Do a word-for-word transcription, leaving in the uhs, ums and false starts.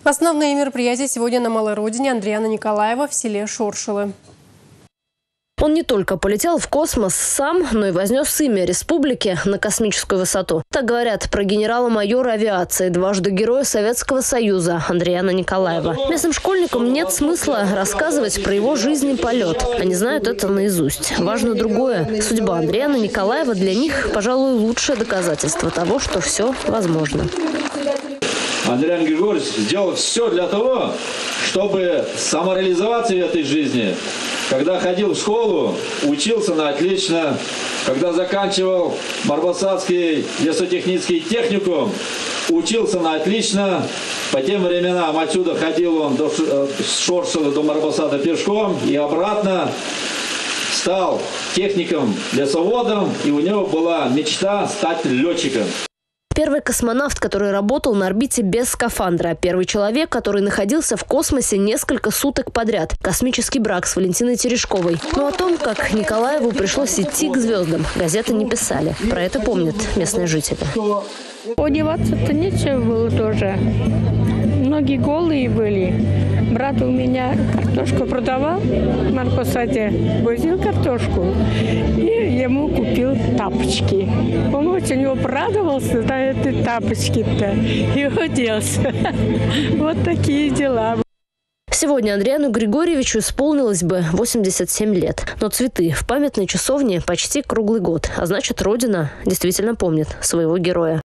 Основные мероприятия сегодня на малой родине Андриана Николаева в селе Шоршилы. Он не только полетел в космос сам, но и вознес имя республики на космическую высоту. Так говорят про генерала-майора авиации, дважды Героя Советского Союза Андриана Николаева. Местным школьникам нет смысла рассказывать про его жизнь и полет. Они знают это наизусть. Важно другое. Судьба Андриана Николаева для них, пожалуй, лучшее доказательство того, что все возможно. Андриан Григорьевич сделал все для того, чтобы самореализоваться в этой жизни. Когда ходил в школу, учился на отлично. Когда заканчивал Барбосадский лесотехнический техникум, учился на отлично. По тем временам отсюда ходил он до Шоршила, до Барбосада пешком и обратно. Стал техником, лесоводом, и у него была мечта стать летчиком. Первый космонавт, который работал на орбите без скафандра. Первый человек, который находился в космосе несколько суток подряд. Космический брак с Валентиной Терешковой. Но о том, как Николаеву пришлось идти к звездам, газеты не писали. Про это помнят местные жители. Одеваться-то нечего было тоже. Многие голые были. Брат у меня картошку продавал, на посаде возил картошку, и ему купил тапочки. Он очень обрадовался на эти тапочки-то и оделся. Вот такие дела. Сегодня Андриану Григорьевичу исполнилось бы восемьдесят семь лет. Но цветы в памятной часовне почти круглый год. А значит, Родина действительно помнит своего героя.